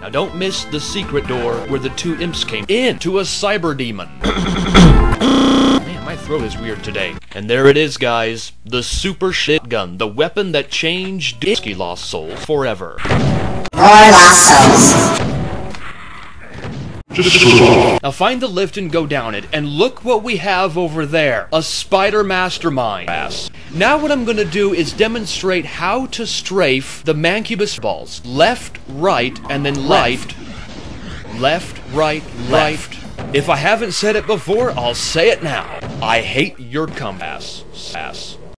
Now don't miss the secret door where the two imps came in to a cyber demon. Man, my throat is weird today. And there it is, guys. The super shit gun. The weapon that changed Disky Lost Souls forever. More lost souls. Now find the lift and go down it, and look what we have over there. A spider mastermind. Now what I'm gonna do is demonstrate how to strafe the mancubus balls. Left, right, and then left. Left, right, left. If I haven't said it before, I'll say it now. I hate your cum ass.